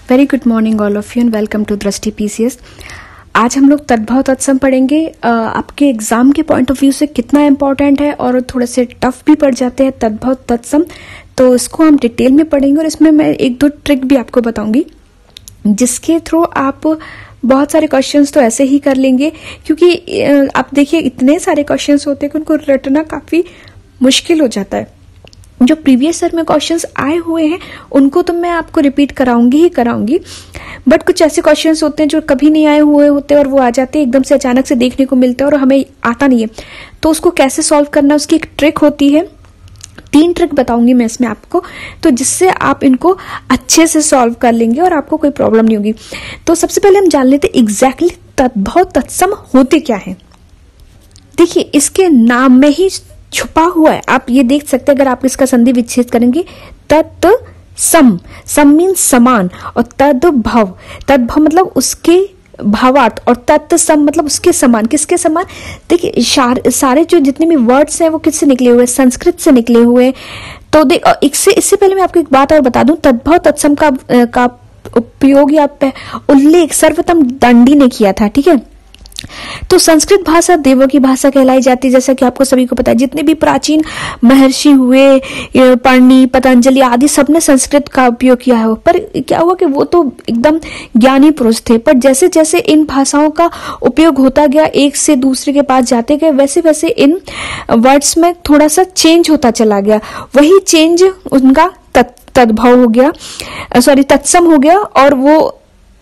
Very good morning all of you and welcome to Drishti PCS. आज हम लोग तद्भव तत्सम पढ़ेंगे। आपके एग्जाम के पॉइंट ऑफ व्यू से कितना इम्पोर्टेंट है और थोड़े से टफ भी पड़ जाते हैं तद्भव तत्सम, तो इसको हम डिटेल में पढ़ेंगे और इसमें मैं एक दो ट्रिक भी आपको बताऊंगी जिसके थ्रू आप बहुत सारे क्वेश्चंस तो ऐसे ही कर लेंगे, क्योंकि आप देखिए इतने सारे क्वेश्चंस होते हैं कि उनको रटना काफी मुश्किल हो जाता है। जो प्रीवियस ईयर में क्वेश्चंस आए हुए हैं उनको तो मैं आपको रिपीट कराऊंगी, बट कुछ ऐसे क्वेश्चंस होते हैं जो कभी नहीं आए हुए होते और वो आ जाते हैं एकदम से, अचानक से देखने को मिलते हैं और हमें आता नहीं है, तो उसको कैसे सॉल्व करना उसकी एक ट्रिक होती है। 3 ट्रिक बताऊंगी मैं इसमें आपको, तो जिससे आप इनको अच्छे से सॉल्व कर लेंगे और आपको कोई प्रॉब्लम नहीं होगी। तो सबसे पहले हम जान लेते एग्जैक्टली तद्भव तत्सम होते क्या है। देखिए इसके नाम में ही छुपा हुआ है, आप ये देख सकते हैं। अगर आप इसका संधि विच्छेद करेंगे तत्सम, सम मीन समान, और तद्भव, तद्भव मतलब उसके भावार्थ, और तत्सम मतलब उसके समान। किसके समान? देखिए सारे जो जितने भी वर्ड्स हैं वो किससे निकले हुए? संस्कृत से निकले हुए। तो इससे पहले मैं आपको एक बात और बता दूं, तद्भव तत्सम का उपयोग या उल्लेख सर्वप्रथम दंडी ने किया था, ठीक है। तो संस्कृत भाषा देवों की भाषा कहलाई जाती है, जैसा कि आपको सभी को पता है। जितने भी प्राचीन महर्षि हुए, पाणिनि, पतंजलि आदि सबने संस्कृत का उपयोग किया है। पर क्या हुआ कि वो तो एकदम ज्ञानी पुरुष थे, पर जैसे जैसे इन भाषाओं का उपयोग होता गया, एक से दूसरे के पास जाते गए, वैसे वैसे इन वर्ड्स में थोड़ा सा चेंज होता चला गया। वही चेंज उनका तद्भव हो गया, तत्सम हो गया। और वो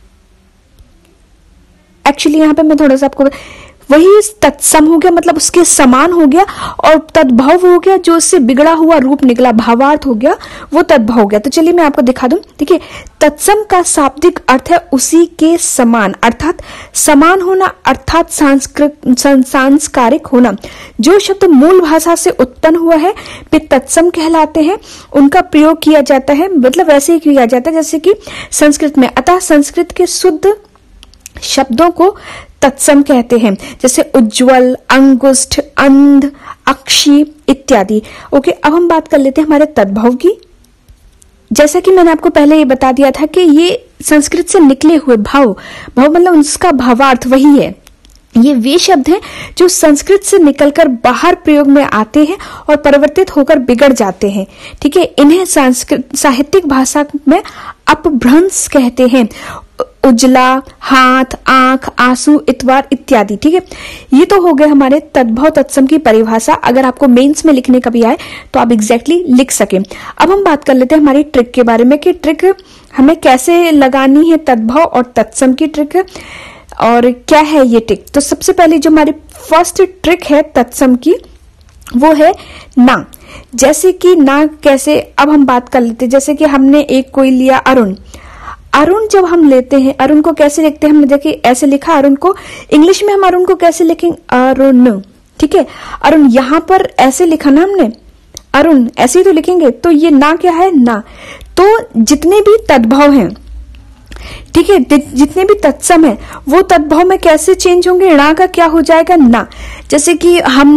एक्चुअली यहाँ पे मैं थोड़ा सा आपको, वही तत्सम हो गया मतलब उसके समान हो गया, और तद्भव हो गया जो उससे बिगड़ा हुआ रूप निकला, भावार्थ हो गया, वो तद्भव हो गया। तो चलिए मैं आपको दिखा दूं। देखिए तत्सम का शाब्दिक अर्थ है उसी के समान, अर्थात समान होना, अर्थात सांस्कारिक होना। जो शब्द मूल भाषा से उत्पन्न हुआ है वे तत्सम कहलाते हैं। उनका प्रयोग किया जाता है, मतलब वैसे ही किया जाता है जैसे कि संस्कृत में। अतः संस्कृत के शुद्ध शब्दों को तत्सम कहते हैं, जैसे उज्ज्वल, अंगुष्ठ, अंध, अक्षी इत्यादि। ओके, अब हम बात कर लेते हैं हमारे तद्भव की। जैसा कि मैंने आपको पहले ये बता दिया था कि ये संस्कृत से निकले हुए भाव मतलब उसका भावार्थ वही है। ये वे शब्द हैं जो संस्कृत से निकलकर बाहर प्रयोग में आते हैं और परिवर्तित होकर बिगड़ जाते हैं, ठीक है। इन्हें संस्कृत साहित्यिक भाषा में अपभ्रंश कहते हैं। उजला, हाथ, आंख, आंसू, इतवार इत्यादि, ठीक है। ये तो हो गए हमारे तद्भव तत्सम की परिभाषा। अगर आपको मेंस में लिखने कभी आए तो आप एग्जैक्टली लिख सके। अब हम बात कर लेते हैं हमारी ट्रिक के बारे में कि ट्रिक हमें कैसे लगानी है, तद्भव और तत्सम की ट्रिक, और क्या है ये ट्रिक। तो सबसे पहले जो हमारी फर्स्ट ट्रिक है तत्सम की वो है ना। जैसे कि ना कैसे, अब हम बात कर लेते हैं। जैसे कि हमने एक कोई लिया अरुण। अरुण जब हम लेते हैं, अरुण को कैसे लिखते हैं? हमने देखिए ऐसे लिखा अरुण को। इंग्लिश में हम अरुण को कैसे लिखेंगे? अरुण, ठीक है। अरुण यहाँ पर ऐसे लिखा ना हमने, अरुण ऐसे ही तो लिखेंगे। तो ये ना क्या है? ना। तो जितने भी तद्भव हैं, ठीक है, जितने भी तत्सम है वो तद्भव में कैसे चेंज होंगे? णा का क्या हो जाएगा? ना। जैसे कि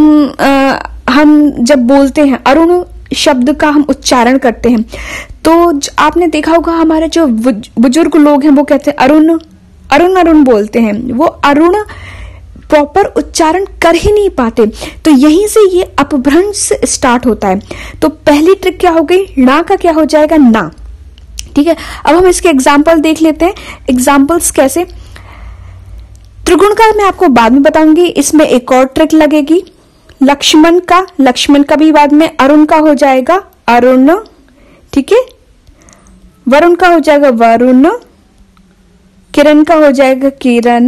हम जब बोलते हैं अरुण शब्द का हम उच्चारण करते हैं, तो आपने देखा होगा हमारे जो बुजुर्ग लोग हैं वो कहते हैं अरुण अरुण अरुण बोलते हैं। वो अरुण प्रॉपर उच्चारण कर ही नहीं पाते, तो यहीं से ये अपभ्रंश स्टार्ट होता है। तो पहली ट्रिक क्या हो गई? णा का क्या हो जाएगा? ना, ठीक है। अब हम इसके एग्जाम्पल देख लेते हैं। एग्जाम्पल्स कैसे? त्रिगुण का मैं आपको बाद में बताऊंगी, इसमें एक और ट्रिक लगेगी। लक्ष्मण का भी बाद में अरुण का हो जाएगा अरुण, ठीक है। वरुण का हो जाएगा वरुण, किरण का हो जाएगा किरण।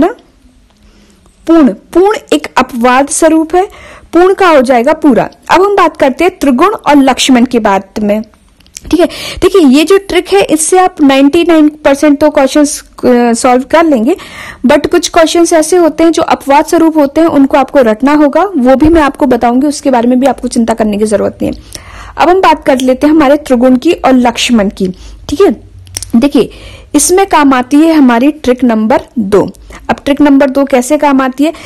पूर्ण एक अपवाद स्वरूप है, पूर्ण का हो जाएगा पूरा। अब हम बात करते हैं त्रिगुण और लक्ष्मण की बात में, ठीक है। देखिए ये जो ट्रिक है इससे आप 99% तो क्वेश्चंस सॉल्व कर लेंगे, बट कुछ क्वेश्चंस ऐसे होते हैं जो अपवाद स्वरूप होते हैं, उनको आपको रटना होगा। वो भी मैं आपको बताऊंगी, उसके बारे में भी आपको चिंता करने की जरूरत नहीं है। अब हम बात कर लेते हैं हमारे त्रिगुण की और लक्ष्मण की, ठीक है। देखिए इसमें काम आती है हमारी ट्रिक नंबर 2। अब ट्रिक नंबर 2 कैसे काम आती है?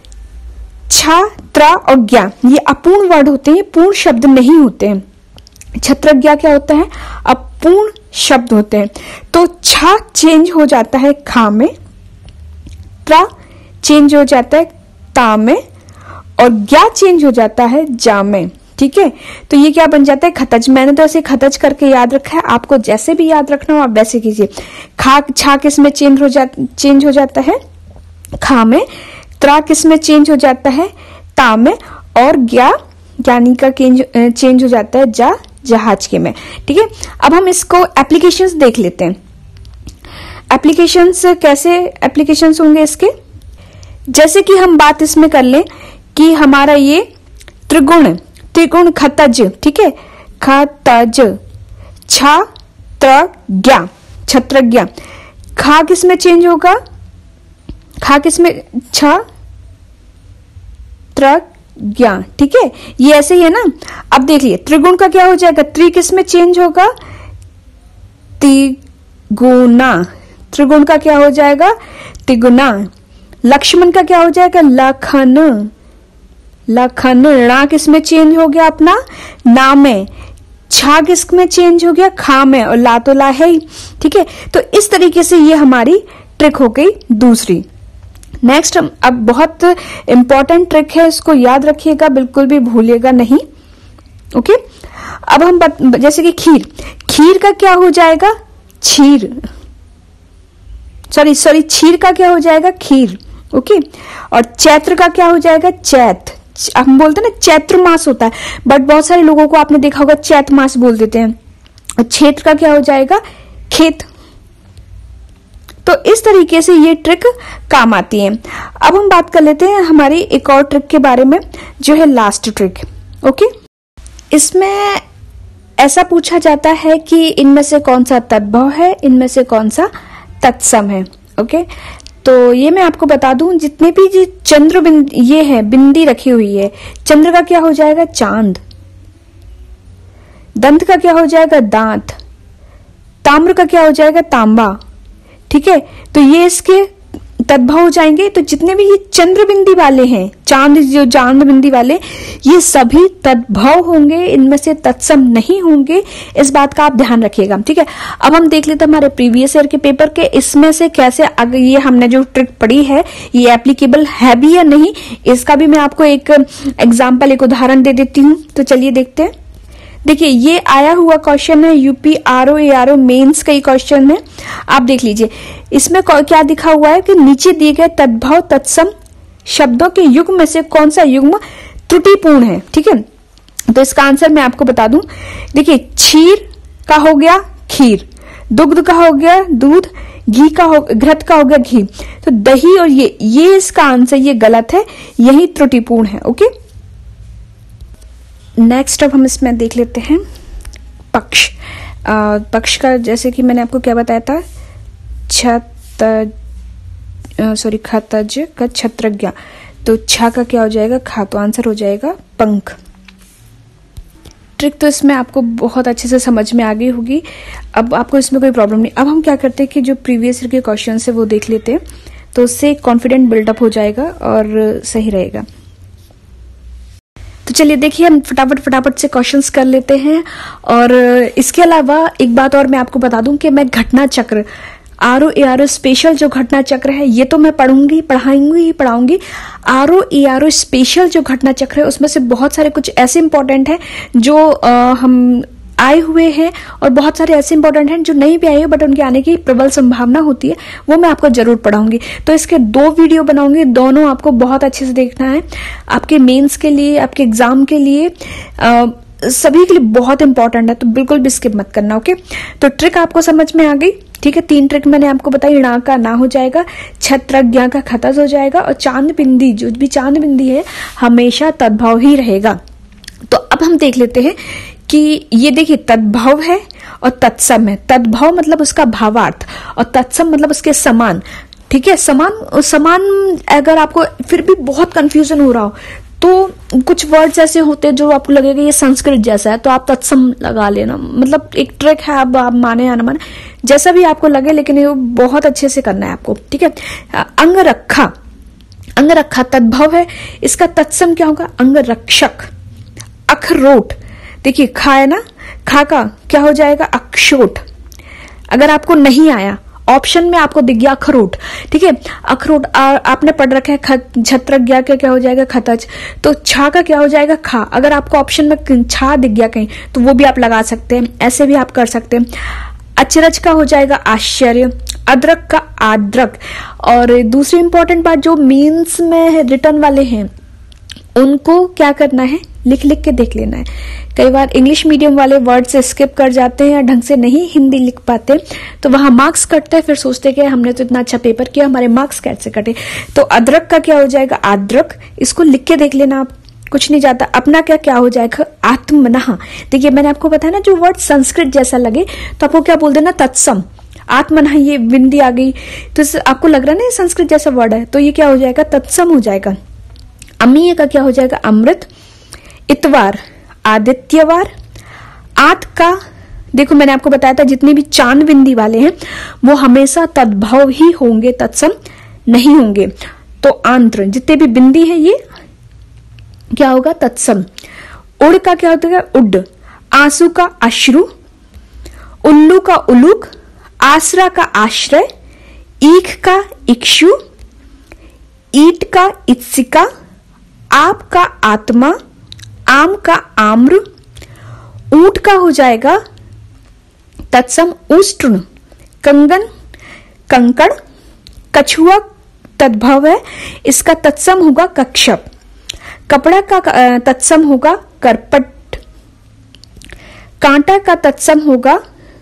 छ, त्र और ज्ञा ये अपूर्ण वर्ड होते हैं, पूर्ण शब्द नहीं होते हैं। छत्रज्ञा क्या होता है? अपूर्ण शब्द होते हैं। तो छा चेंज हो जाता है खा में, त्रा चेंज हो जाता है ता में, और ज्ञा चेंज हो जाता है जा में। ठीक है, तो ये क्या बन जाता है खतज। मैंने तो ऐसे खतज करके याद रखा है, आपको जैसे भी याद रखना हो आप वैसे कीजिए। खा छा किस में चेंज हो जाता है खा में, त्रा किस में चेंज हो जाता है ता में, और ज्ञानी का चेंज हो जाता है जा जहाज के में। ठीक है, अब हम इसको एप्लीकेशंस देख लेते हैं। एप्लीकेशंस कैसे एप्लीकेशंस होंगे इसके, जैसे कि हम बात इसमें कर लें कि हमारा ये त्रिगुण खतज, ठीक है, खतज, छा त्र छत्रज्ञ। खा किस में चेंज होगा, खा किस में, छा त्र ज्ञा। ठीक है, ये ऐसे ही है ना। अब देखिए त्रिगुण का क्या हो जाएगा, त्रि किस में चेंज होगा, तिगुना। त्रिगुण का क्या हो जाएगा, तिगुना। लक्ष्मण का क्या हो जाएगा, लखन। णा किस में चेंज हो गया अपना, ना में। छा किस में चेंज हो गया, खा में, और ला तो ला है ही। ठीक है, तो इस तरीके से ये हमारी ट्रिक हो गई दूसरी। नेक्स्ट अब बहुत इंपॉर्टेंट ट्रिक है, इसको याद रखिएगा, बिल्कुल भी भूलिएगा नहीं। ओके, अब हम जैसे कि खीर का क्या हो जाएगा, छीर। सॉरी छीर का क्या हो जाएगा, खीर। ओके, और चैत्र का क्या हो जाएगा, चैत। हम बोलते हैं ना चैत्र मास होता है, बट बहुत सारे लोगों को आपने देखा होगा चैत मास बोल देते हैं। और क्षेत्र का क्या हो जाएगा, खेत। तो इस तरीके से ये ट्रिक काम आती है। अब हम बात कर लेते हैं हमारी एक और ट्रिक के बारे में, जो है लास्ट ट्रिक। ओके, इसमें ऐसा पूछा जाता है कि इनमें से कौन सा तद्भव है, इनमें से कौन सा तत्सम है। ओके, तो ये मैं आपको बता दूं, जितने भी चंद्र ये है बिंदी रखी हुई है, चंद्र का क्या हो जाएगा, चांद। दंत का क्या हो जाएगा, दांत। ताम्र का क्या हो जाएगा, तांबा। ठीक है, तो ये इसके तद्भव हो जाएंगे। तो जितने भी ये चंद्र बिंदी वाले हैं, चांद बिंदी वाले, ये सभी तद्भव होंगे, इनमें से तत्सम नहीं होंगे। इस बात का आप ध्यान रखिएगा। ठीक है, अब हम देख लेते हैं हमारे प्रीवियस ईयर के पेपर के, इसमें से कैसे अगर ये हमने जो ट्रिक पढ़ी है ये एप्लीकेबल है भी या नहीं, इसका भी मैं आपको एक एग्जाम्पल, एक उदाहरण दे देती हूँ। तो चलिए देखते हैं। देखिए ये आया हुआ क्वेश्चन है, यूपी आरओ एआरओ मेंस का ही क्वेश्चन है, आप देख लीजिए। इसमें क्या दिखा हुआ है कि नीचे दिए गए तद्भव तत्सम शब्दों के युग्म में से कौन सा युग्म त्रुटिपूर्ण है। ठीक है, तो इसका आंसर मैं आपको बता दूं। देखिए क्षीर का हो गया खीर, दुग्ध का हो गया दूध, घृत का हो गया घी। तो दही और ये इसका आंसर, ये गलत है, यही त्रुटिपूर्ण है। ओके, नेक्स्ट अब हम इसमें देख लेते हैं पक्ष। पक्ष का जैसे कि मैंने आपको क्या बताया था, खतज का छत्रज्ञ। तो छा का क्या हो जाएगा, खा। तो आंसर हो जाएगा पंख। ट्रिक तो इसमें आपको बहुत अच्छे से समझ में आ गई होगी, अब आपको इसमें कोई प्रॉब्लम नहीं। अब हम क्या करते हैं कि जो प्रीवियस ईयर के क्वेश्चन है वो देख लेते हैं, तो उससे कॉन्फिडेंट बिल्डअप हो जाएगा और सही रहेगा। तो चलिए देखिए, हम फटाफट से क्वेश्चंस कर लेते हैं। और इसके अलावा एक बात और मैं आपको बता दूं कि मैं घटना चक्र, आरओ एआरओ स्पेशल जो घटना चक्र है ये तो मैं पढ़ाऊंगी। आरओ एआरओ स्पेशल जो घटना चक्र है उसमें से बहुत सारे कुछ ऐसे इंपॉर्टेंट हैं जो हम आए हुए हैं, और बहुत सारे ऐसे इंपॉर्टेंट हैं जो नहीं भी आए हैं बट उनके आने की प्रबल संभावना होती है, वो मैं आपको जरूर पढ़ाऊंगी। तो इसके 2 वीडियो बनाऊंगी, दोनों आपको बहुत अच्छे से देखना है। आपके मेंस के लिए, आपके एग्जाम के लिए, सभी के लिए बहुत इंपॉर्टेंट है, तो बिल्कुल भी स्किप मत करना। ओके, तो ट्रिक आपको समझ में आ गई। ठीक है, 3 ट्रिक मैंने आपको बताई। णा का ना हो जाएगा, छत्रज्ञ का खतज हो जाएगा, और चांद बिंदी, जो भी चांद बिंदी है हमेशा तद्भव ही रहेगा। तो अब हम देख लेते हैं कि ये देखिए तद्भव है और तत्सम है। तद्भव मतलब उसका भावार्थ, और तत्सम मतलब उसके समान। ठीक है, समान अगर आपको फिर भी बहुत कंफ्यूजन हो रहा हो, तो कुछ वर्ड्स ऐसे होते हैं जो आपको लगेगा ये संस्कृत जैसा है, तो आप तत्सम लगा लेना। मतलब एक ट्रिक है, अब आप माने या ना माने, जैसा भी आपको लगे, लेकिन ये बहुत अच्छे से करना है आपको। ठीक है, अंगरखा तद्भव है, इसका तत्सम क्या होगा, अंगरक्षक। अखरोट, देखिए खा है ना, खा का क्या हो जाएगा, अक्षोट। अगर आपको नहीं आया, ऑप्शन में आपको दिख गया अखरोट, ठीक है, अखरोट आपने पढ़ रखा है छत्रज्ञा का क्या हो जाएगा खतज, तो छा का क्या हो जाएगा खा। अगर आपको ऑप्शन में छा दिख गया कहीं तो वो भी आप लगा सकते हैं, ऐसे भी आप कर सकते हैं। अचरज का हो जाएगा आश्चर्य, अदरक का आद्रक। और दूसरी इंपॉर्टेंट बात, जो मीन्स में रिटर्न वाले हैं उनको क्या करना है, लिख लिख के देख लेना है। कई बार इंग्लिश मीडियम वाले वर्ड से स्किप कर जाते हैं या ढंग से नहीं हिंदी लिख पाते, तो वहां मार्क्स कटते हैं, फिर सोचते कि हमने तो इतना अच्छा पेपर किया, हमारे मार्क्स कैसे कटे। तो अदरक का क्या हो जाएगा आद्रक, इसको लिख के देख लेना आप, कुछ नहीं जाता। अपना क्या हो जाएगा आत्मनः। देखिए मैंने आपको बताया ना, जो वर्ड संस्कृत जैसा लगे तो आपको क्या बोल देना तत्सम। आत्मनः, ये बिंदी आ गई तो आपको लग रहा है ना ये संस्कृत जैसा वर्ड है, तो ये क्या हो जाएगा तत्सम हो जाएगा। अमीय का क्या हो जाएगा अमृत। इतवार आदित्यवार। आत का देखो मैंने आपको बताया था जितने भी चांद बिंदी वाले हैं वो हमेशा तद्भव ही होंगे, तत्सम नहीं होंगे। तो आंत्र जितने भी बिंदी है ये क्या होगा तत्सम। उड़ का क्या होता है उड। आंसू का अश्रु। उल्लू का उलूक। आसरा का आश्रय। ईख का इक्षु। ईट का इत्सिका। आप का आत्मा। आम का आम्र। ऊंट का हो जाएगा तत्सम उष्ट्र। कंगन कंकड़। कछुआ तद्भव है, इसका तत्सम होगा कक्षप। कपड़ा का तत्सम होगा करपट। कांटा का तत्सम होगा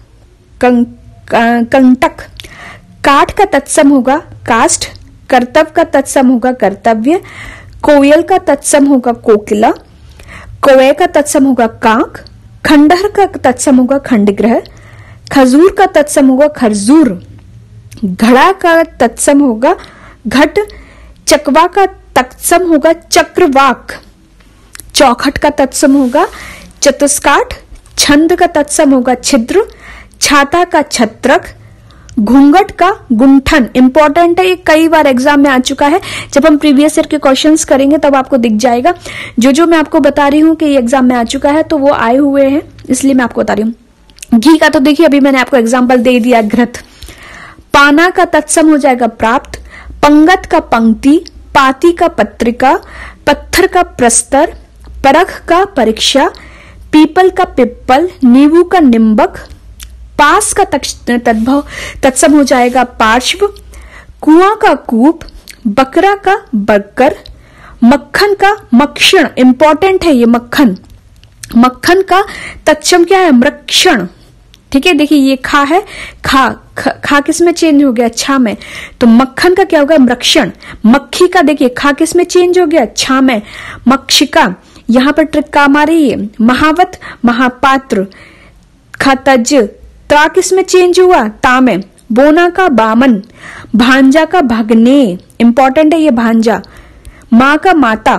कंटक। काठ का तत्सम होगा काष्ठ। कर्तव्य का तत्सम होगा कर्तव्य। कोयल का तत्सम होगा कोकिला। कौवे का तत्सम होगा काक। खंडहर का तत्सम होगा खंडग्रह। खजूर का तत्सम होगा खरजूर। घड़ा का तत्सम होगा घट। चकवा का तत्सम होगा चक्रवाक। चौखट का तत्सम होगा चतुष्काठ। छंद का तत्सम होगा छिद्र। छाता का छत्रक। घूंघट का गुंठन। इंपॉर्टेंट है, ये कई बार एग्जाम में आ चुका है, जब हम प्रीवियस ईयर के क्वेश्चंस करेंगे तब आपको दिख जाएगा। जो मैं आपको बता रही हूँ कि ये एग्जाम में आ चुका है तो वो आए हुए हैं, इसलिए मैं आपको बता रही हूँ। घी का तो देखिए अभी मैंने आपको एग्जाम्पल दे दिया घृत। पाना का तत्सम हो जाएगा प्राप्त। पंगत का पंक्ति। पाती का पत्रिका। पत्थर का प्रस्तर। परख का परीक्षा। पीपल का पिप्पल। नींबू का निम्बक। पास का तद्भव तत्सम हो जाएगा पार्श्व। कुआं का कूप। बकरा का बकर। मक्खन का मक्षण, इंपॉर्टेंट है ये मक्खन। मक्खन का तत्सम क्या है मृक्षण। ठीक है, देखिए ये खा है, खा किस में चेंज हो गया छा में, तो मक्खन का क्या होगा मृक्षण। मक्खी का देखिए खा किस में चेंज हो गया छा में, मक्षिका। यहां पर ट्रिक काम आ रही है। महावत महापात्र। खतज त्रा किस में चेंज हुआ ता में। बोना का बामन। भांजा का भगने, इंपॉर्टेंट है ये भांजा। मां का माता।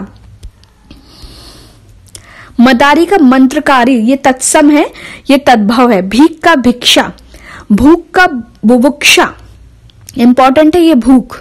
मदारी का मंत्रकारी, ये तत्सम है, ये तद्भव है। भीख का भिक्षा। भूख का बुभुक्षा, इंपॉर्टेंट है ये भूख।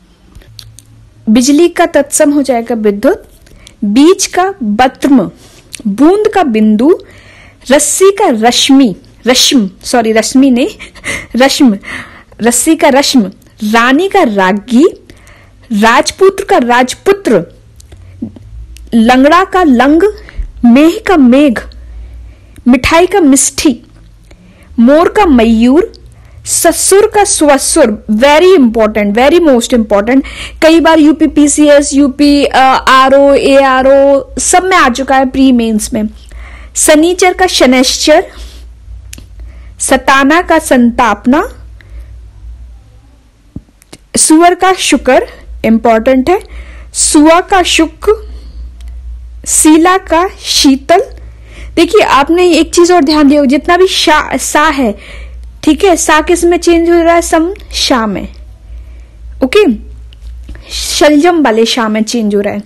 बिजली का तत्सम हो जाएगा विद्युत। बीज का बत्म। बूंद का बिंदु। रस्सी का रश्मि, रश्मि नहीं रश्म। रस्सी का रश्म। रानी का राज्ञी। राजपुत्र का राजपुत्र। लंगड़ा का लंग। मेह का मेघ। मिठाई का मिष्ठी। मोर का मयूर। ससुर का स्वसुर, very important, very most important. कई बार UP PCS, UP RO, ARO सब में आ चुका है प्री मेंस में। शनिचर का शनैश्चर। सताना का संतापना। सुअर का शुकर, इंपॉर्टेंट है। सुआ का शुक। सीला का शीतल। देखिए आपने एक चीज और ध्यान दिया, जितना भी सा है, ठीक है, सा किस में चेंज हो रहा है सम शा में। ओके, शलजम वाले शा में चेंज हो रहा है।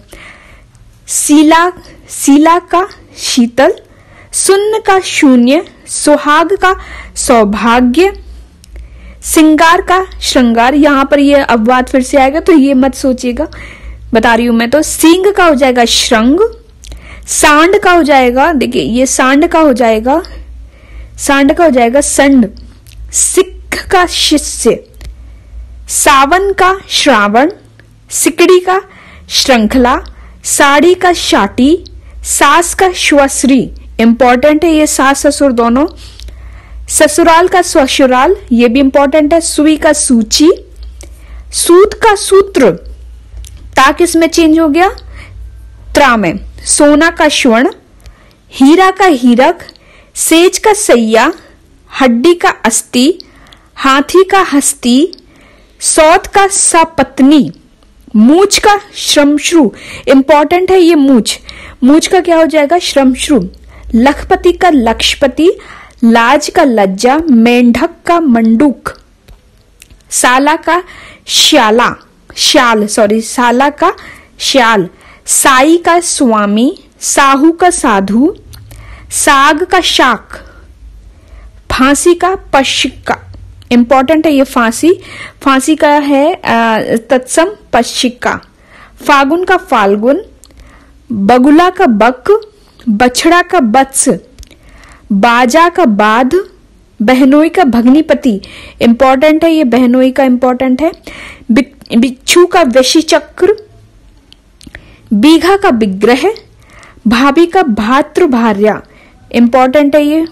सीला का शीतल। सुन्न का शून्य। सुहाग का सौभाग्य। सिंगार का श्रृंगार। यहां पर ये अपवाद फिर से आएगा तो ये मत सोचिएगा, बता रही हूं मैं तो। सींग का हो जाएगा श्रृंग। सांड का हो जाएगा, देखिए ये सांड का हो जाएगा संड। सिक का शिष्य, सावन का श्रावण, सिकड़ी का श्रृंखला, साड़ी का शाटी, सास का श्वश्री, इंपॉर्टेंट है ये सास ससुर दोनों, ससुराल का स्वशुराल, ये भी इंपॉर्टेंट है, सुई का सूची, सूत का सूत्र, ताक इसमें चेंज हो गया त्रा में, सोना का स्वर्ण, हीरा का हीरक, सेज का सैया, हड्डी का अस्थि, हाथी का हस्ती, सौत का सपत्नी, मूछ का श्रमश्रु, इंपॉर्टेंट है ये मूछ, मूछ का क्या हो जाएगा श्रमश्रु, लखपति का लक्षपति, लाज का लज्जा, मेंढक का मंडूक, साला का श्याला, साला का श्याल, साई का स्वामी, साहू का साधु, साग का शाक, फांसी का पश्चिका, इंपॉर्टेंट है ये फांसी, फांसी का है तत्सम पश्चिका, फागुन का फाल्गुन, बगुला का बक, बछड़ा का बत्स, बाजा का बाध, बहनोई का भगनीपति, इंपॉर्टेंट है ये बहनोई का इंपॉर्टेंट है, बिच्छू का वशी चक्र, बीघा का विग्रह, भाभी का भातृ भार्या, इंपॉर्टेंट है ये,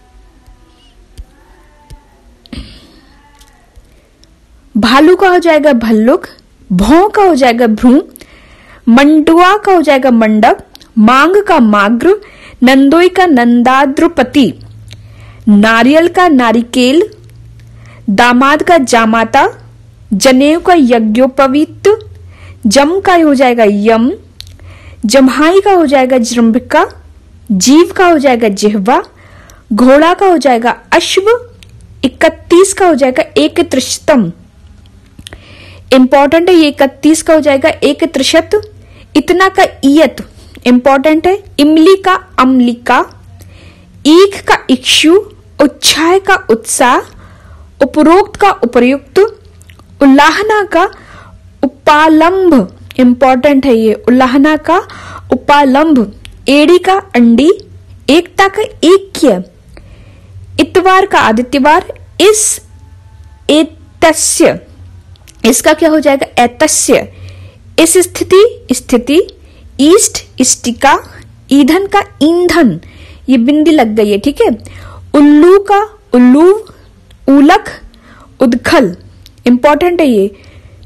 भालू का हो जाएगा भल्लुक, भौं का हो जाएगा भ्रू, मंडुआ का हो जाएगा मंडप, मांग का माग्र, नंदोई का नंदाद्रुपति, नारियल का नारिकेल, दामाद का जामाता, जनेऊ का यज्ञोपवीत, जम का हो जाएगा यम, जम्हाई का हो जाएगा जृंभिका, जीव का हो जाएगा जिह्वा, घोड़ा का हो जाएगा अश्व, 31 का हो जाएगा एक त्रिशतम, इंपॉर्टेंट है ये 31 का हो जाएगा एक त्रिशत, इतना का ईयत, इंपॉर्टेंट है, इमली का अम्लिका, ईख का इक्षु, उच्छाय का उत्साह, उपरोक्त का उपर्युक्त, उल्लाहना का उपालंभ, इंपॉर्टेंट है ये उल्लाहना का उपालंभ, एड़ी का अंडी, एकता का ऐक्य, इतवार का आदित्यवार, इस एतस्य, इसका क्या हो जाएगा एतस्य, इस स्थिति, ईस्ट इष्टिका, ईंधन का ईंधन, ये बिंदी लग गई है ठीक है, उल्लू का उल्लू, उलख, उदखल, इंपॉर्टेंट है ये,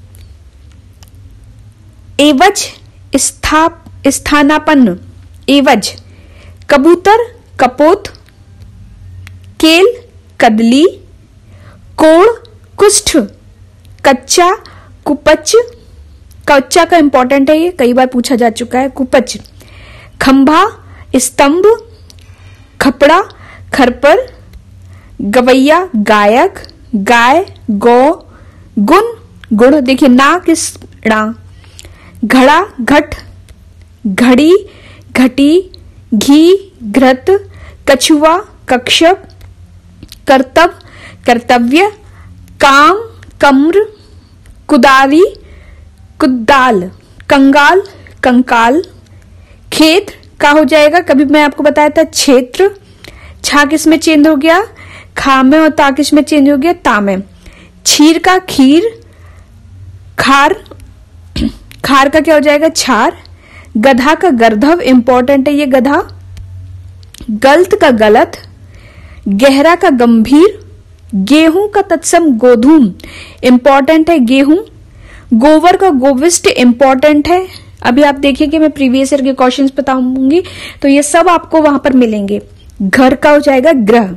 एवज स्थानापन्न, एवज, कबूतर कपोत, केल कदली, कोड़ कुष्ठ, कच्चा कुपच, कच्चा का इंपॉर्टेंट है ये कई बार पूछा जा चुका है, कुपच, खंभा स्तंभ, खपड़ा खरपर, गवैया गायक, गाय गौ, गुण गुण, देखिए नाक इस ड़ा, घड़ा घट, घड़ी घटी, घी घृत, कछुआ कक्षप, कर्तव्य कर्तव्य, काम कम्र, कुदारी कुदाल, कंगाल कंकाल, खेत का हो जाएगा, कभी मैं आपको बताया था क्षेत्र, छा किस में चेंज हो गया खा में, और ता किस में चेंज हो गया ता में, छीर का खीर, खार, खार का क्या हो जाएगा छार, गधा का गर्धव, इंपॉर्टेंट है ये गधा, गलत का गलत, गहरा का गंभीर, गेहूं का तत्सम गोधूम, इंपॉर्टेंट है गेहूं, गोवर का गोविष्ट, इंपॉर्टेंट है, अभी आप देखिए कि मैं प्रीवियस ईयर के क्वेश्चंस बताऊंगी तो ये सब आपको वहां पर मिलेंगे, घर का हो जाएगा ग्रह,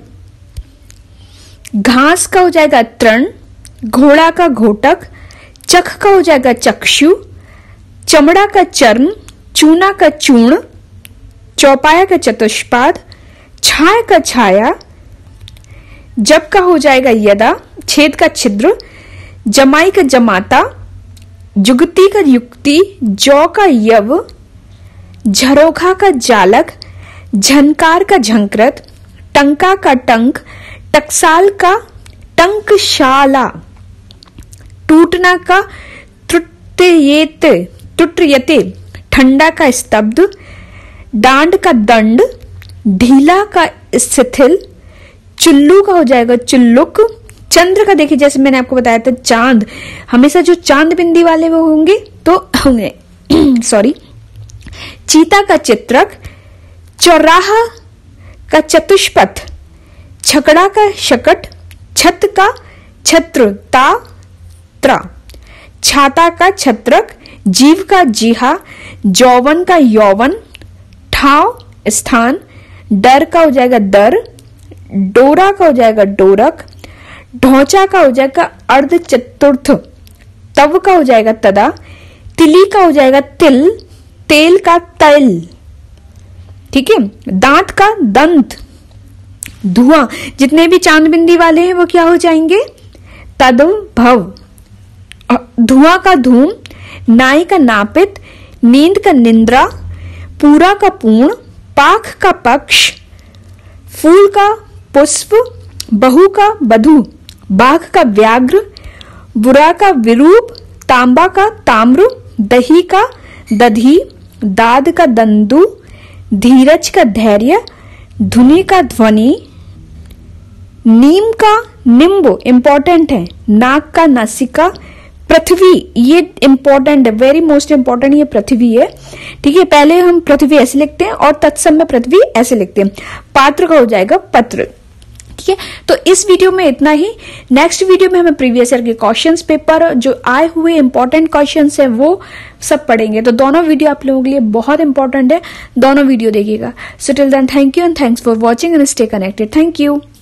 घास का हो जाएगा तृण, घोड़ा का घोटक, चख का हो जाएगा चक्षु, चमड़ा का चर्म, चूना का चूर्ण, चौपाया का चतुष्पाद, छाया का छाया, जब का हो जाएगा यदा, छेद का छिद्र, जमाई का जमाता, जुगती का युक्ति, जौ का यव, झरोखा का जालक, झनकार का झंकृत, टंका का टंक, टकसाल का टंकशाला, टूटना का टुट्यते, ठंडा का स्तब्ध, डांड का दंड, ढीला का शिथिल, चुल्लू का हो जाएगा चुल्लुक, चंद्र का देखिए, जैसे मैंने आपको बताया था चांद, हमेशा जो चांद बिंदी वाले वो होंगे तो होंगे सॉरी। चीता का चित्रक, चौराहा का चतुष्पथ, छकड़ा का शकट, छत का छत्र ता त्रा, छाता का छत्रक, जीव का जीहा, जौवन का यौवन, ठाव स्थान, डर का हो जाएगा दर, डोरा का हो जाएगा डोरक, ढौचा का हो जाएगा अर्ध चतुर्थ, तव का हो जाएगा तदा, तिली का हो जाएगा तिल, तेल का तैल, ठीक है, दांत का दंत, धुआं, जितने भी चांद बिंदी वाले हैं वो क्या हो जाएंगे, तद्भव, धुआं का धूम, नाई का नापित, नींद का निंद्रा, पूरा का पूर्ण, पाख का पक्ष, फूल का पुष्प, बहु का बधू, बाघ का व्याघ्र, बुरा का विरूप, तांबा का ताम्र, दही का दधी, दाद का दंदु, धीरज का धैर्य, धुनी का ध्वनि, नीम का निम्ब इंपॉर्टेंट है, नाक का नासिका, पृथ्वी, ये इंपॉर्टेंट है, वेरी मोस्ट इंपॉर्टेंट, ये पृथ्वी है, ठीक है। पहले हम पृथ्वी ऐसे लिखते हैं और तत्सम में पृथ्वी ऐसे लिखते हैं। पात्र का हो जाएगा पत्र, ठीक है। तो इस वीडियो में इतना ही। नेक्स्ट वीडियो में हमें प्रीवियस ईयर के क्वेश्चंस पेपर जो आए हुए इंपॉर्टेंट क्वेश्चंस हैं वो सब पढ़ेंगे। तो दोनों वीडियो आप लोगों के लिए बहुत इंपॉर्टेंट है, दोनों वीडियो देखिएगा। So till then thank you and thanks for watching and stay connected. Thank you.